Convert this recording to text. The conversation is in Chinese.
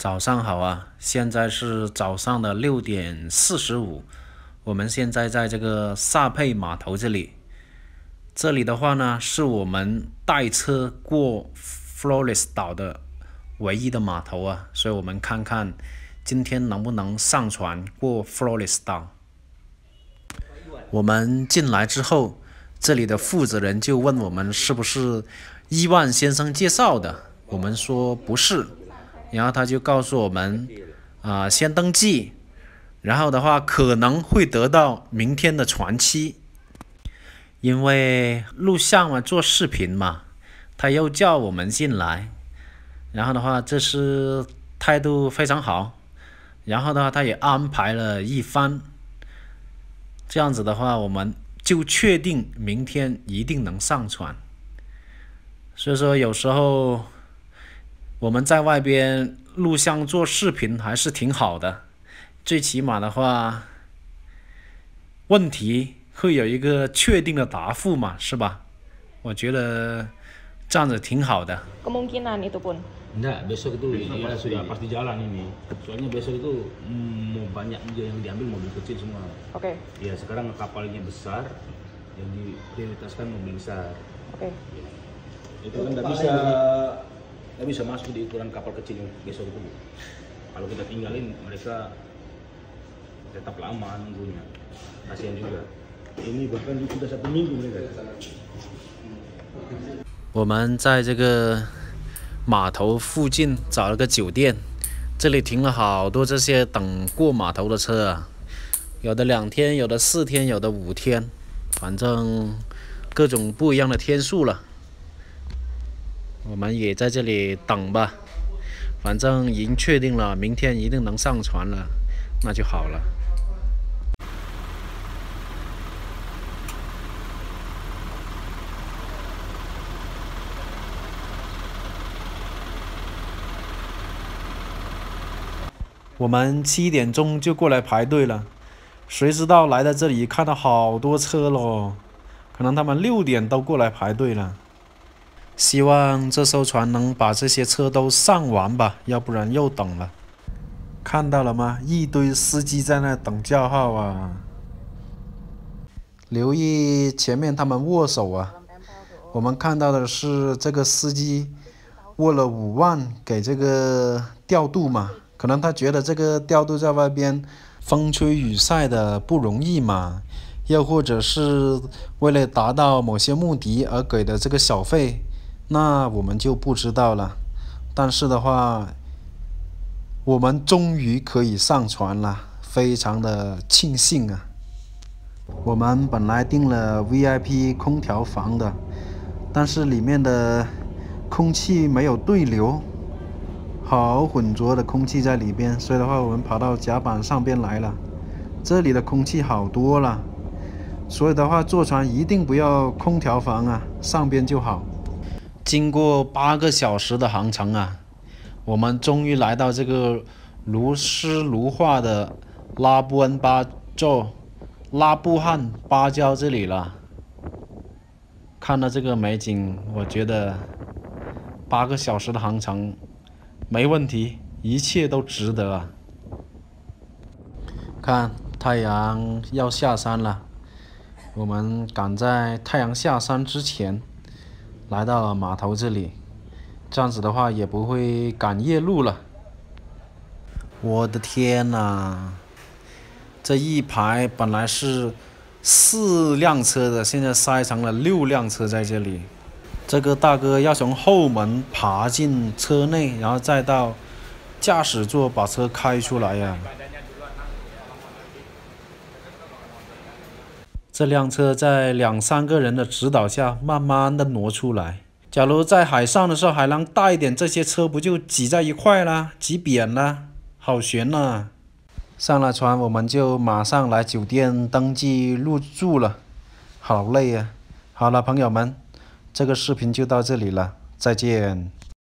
早上好啊，现在是早上的6点45，我们现在在这个萨佩码头这里。这里的话呢，是我们带车过 Flores 岛的唯一的码头啊，所以我们看看今天能不能上船过 Flores 岛。我们进来之后，这里的负责人就问我们是不是伊万先生介绍的，我们说不是。然后他就告诉我们，先登记，然后的话可能会得到明天的船期，因为录像嘛，做视频嘛，他又叫我们进来，然后的话这是态度非常好，然后的话他也安排了一番，这样子的话我们就确定明天一定能上船。所以说有时候我们在外边录像做视频还是挺好的，最起码的话，问题会有一个确定的答复嘛，是吧？我觉得这样子挺好的。 Kemungkinan itu pun. Enggak, besok itu ya sudah pasti jalan ini. Soalnya besok itu mau banyak yang diambil mobil kecil semua. Oke. Ya sekarang kapalnya besar, yang diprioritaskan mobil besar. Oke. Ya. Itu kan nggak bisa masuk di ukuran kapal kecil besok itu. Kalau kita tinggalin mereka tetap lama nunggunya, kasihan juga. Ini bahkan sudah 1 minggu mereka. 我们在这个码头附近找了个酒店，这里停了好多这些等过码头的车啊，有的2天，有的4天，有的5天，反正各种不一样的天数了。我们也在这里等吧，反正已经确定了，明天一定能上船了，那就好了。我们7点钟就过来排队了，谁知道来到这里看到好多车咯，可能他们6点都过来排队了。希望这艘船能把这些车都上完吧，要不然又等了。看到了吗？一堆司机在那等叫号啊！留意前面他们握手啊！我们看到的是这个司机握了5万给这个调度嘛，可能他觉得这个调度在外边风吹雨晒的不容易嘛，又或者是为了达到某些目的而给的这个小费。那我们就不知道了，但是的话，我们终于可以上船了，非常的庆幸啊！我们本来订了 VIP 空调房的，但是里面的空气没有对流，好浑浊的空气在里边，所以的话我们跑到甲板上边来了。这里的空气好多了，所以的话坐船一定不要空调房啊，上边就好。经过8个小时的航程啊，我们终于来到这个如诗如画的拉布恩巴州拉布汉芭蕉这里了。看到这个美景，我觉得8个小时的航程没问题，一切都值得啊！看太阳要下山了，我们赶在太阳下山之前来到了码头这里，这样子的话也不会赶夜路了。我的天哪，这一排本来是4辆车的，现在塞成了6辆车在这里。这个大哥要从后门爬进车内，然后再到驾驶座把车开出来呀。这辆车在2、3个人的指导下慢慢的挪出来。假如在海上的时候还能大一点，这些车不就挤在一块啦，挤扁了，好悬啊！上了船我们就马上来酒店登记入住了，好累啊！好了，朋友们，这个视频就到这里了，再见。